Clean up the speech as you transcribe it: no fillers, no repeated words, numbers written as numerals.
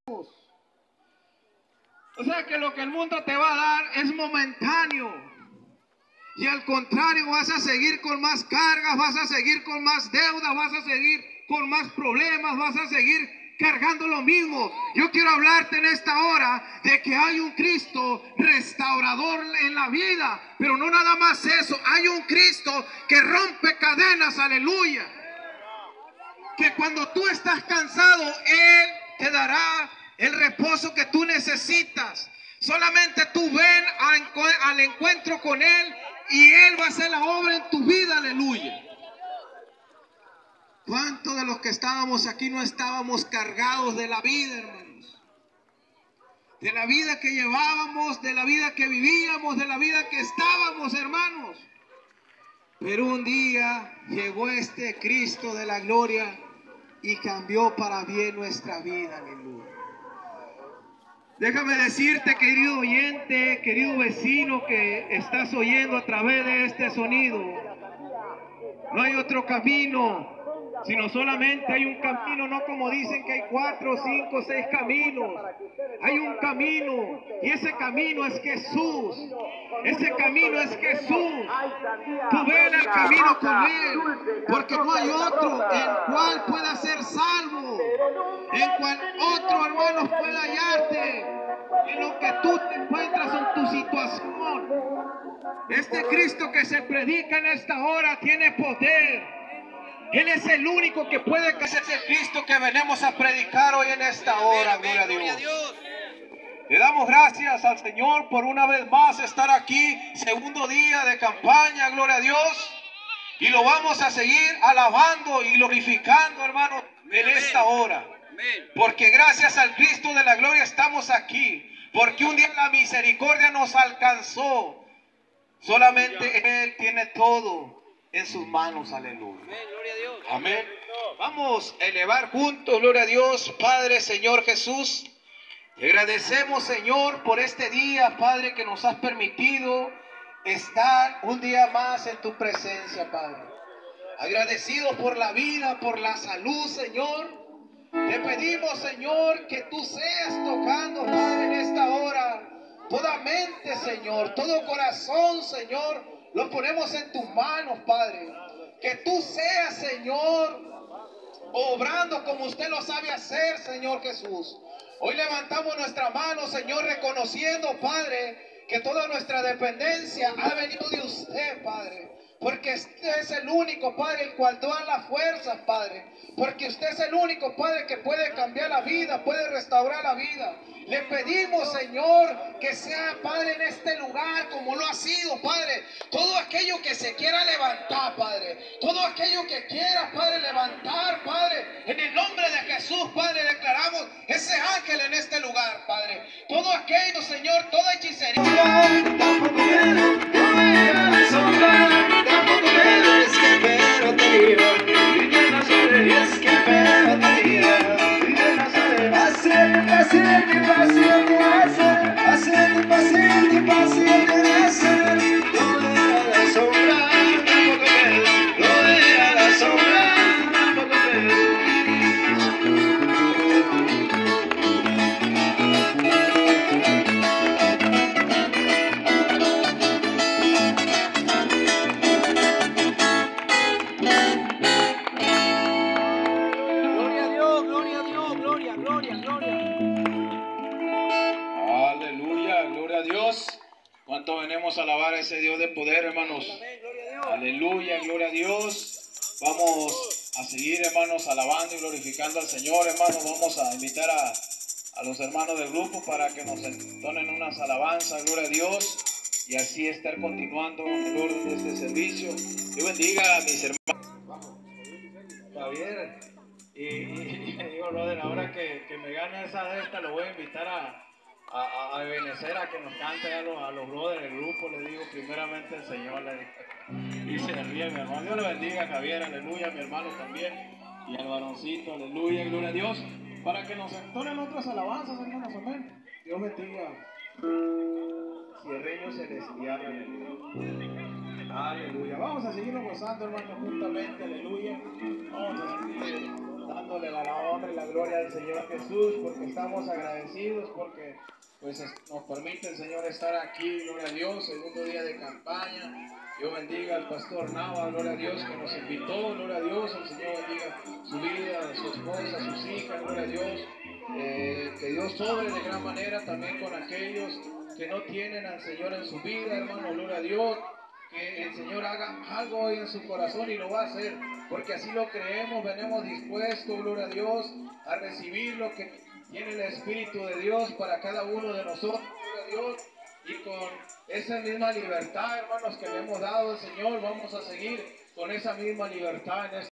O sea que lo que el mundo te va a dar es momentáneo. Y al contrario, vas a seguir con más cargas, vas a seguir con más deuda, vas a seguir con más problemas, vas a seguir cargando lo mismo. Yo quiero hablarte en esta hora de que hay un Cristo restaurador en la vida, pero no nada más eso, hay un Cristo que rompe cadenas, aleluya. Que cuando tú estás cansado, Él te dará el reposo que tú necesitas. Solamente tú ven al encuentro con Él y Él va a hacer la obra en tu vida, aleluya. ¿Cuántos de los que estábamos aquí no estábamos cargados de la vida, hermanos? De la vida que llevábamos, de la vida que vivíamos, de la vida que estábamos, hermanos. Pero un día llegó este Cristo de la gloria y cambió para bien nuestra vida, aleluya. Déjame decirte, querido oyente, querido vecino que estás oyendo a través de este sonido, no hay otro camino, sino solamente hay un camino, no como dicen que hay 4, 5, 6 caminos. Hay un camino y ese camino es Jesús. Ese camino es Jesús. Tú ven el camino con Él, porque no hay otro en cual pueda ser salvo, en cual otro hermano pueda hallarte en lo que tú te encuentras en tu situación. Este Cristo que se predica en esta hora tiene poder. Él es el único que puede que es el Cristo que venimos a predicar hoy en esta hora. Gloria a Dios. Le damos gracias al Señor por una vez más estar aquí, segundo día de campaña, gloria a Dios. Y lo vamos a seguir alabando y glorificando, hermano, en esta hora. Porque gracias al Cristo de la gloria estamos aquí. Porque un día la misericordia nos alcanzó. Solamente Él tiene todo en sus manos, aleluya. Amén, gloria a Dios. Amén. Vamos a elevar juntos, gloria a Dios, Padre, Señor Jesús. Te agradecemos, Señor, por este día, Padre, que nos has permitido estar un día más en tu presencia, Padre. Agradecidos por la vida, por la salud, Señor. Te pedimos, Señor, que tú seas tocando, Padre, en esta hora. Toda mente, Señor, todo corazón, Señor, lo ponemos en tus manos, Padre. Que tú seas, Señor, obrando como usted lo sabe hacer, Señor Jesús. Hoy levantamos nuestra mano, Señor, reconociendo, Padre, que toda nuestra dependencia ha venido de usted, Padre. Porque usted es el único, Padre, el cual da las fuerzas, Padre. Porque usted es el único, Padre, que puede cambiar la vida, puede restaurar la vida. Le pedimos, Señor, que sea, Padre, en este lugar como lo ha sido, Padre. Todo aquello que se quiera levantar, Padre. Todo aquello que quiera, Padre, levantar, Padre. En el nombre de Jesús, Padre, declaramos ese ángel en este lugar, Padre. Todo aquello, Señor, toda hechicería. ¿Cuánto venimos a alabar a ese Dios de poder, hermanos? Aleluya, gloria a Dios. Vamos a seguir, hermanos, alabando y glorificando al Señor, hermanos. Vamos a invitar a los hermanos del grupo para que nos entonen unas alabanzas, gloria a Dios, y así estar continuando en el orden de este servicio. Dios bendiga a mis hermanos. Javier, y digo, brother, ahora que me gane esa de esta, lo voy a invitar a Ebenezer a que nos cante a los brothers del grupo. Le digo primeramente el Señor, le digo, y se ríe mi hermano. Dios lo bendiga, Javier, aleluya, mi hermano también, y al varoncito, aleluya, gloria a Dios, para que nos entonen otras alabanzas, hermanos, amén. Dios bendiga, Cierreño celestial, aleluya. Aleluya, vamos a seguirnos gozando, hermanos, juntamente, aleluya. Vamos a seguir dándole la honra y la gloria al Señor Jesús, porque estamos agradecidos, porque pues nos permite el Señor estar aquí, gloria a Dios, segundo día de campaña. Dios bendiga al pastor Nava, gloria a Dios, que nos invitó, gloria a Dios, el Señor bendiga su vida, su esposa, sus hijas, gloria a Dios. Que Dios sobre de gran manera también con aquellos que no tienen al Señor en su vida, hermano, gloria a Dios. Que el Señor haga algo hoy en su corazón y lo va a hacer, porque así lo creemos, venimos dispuestos, gloria a Dios, a recibir lo que tiene el Espíritu de Dios para cada uno de nosotros, gloria a Dios, y con esa misma libertad, hermanos, que le hemos dado al Señor, vamos a seguir con esa misma libertad en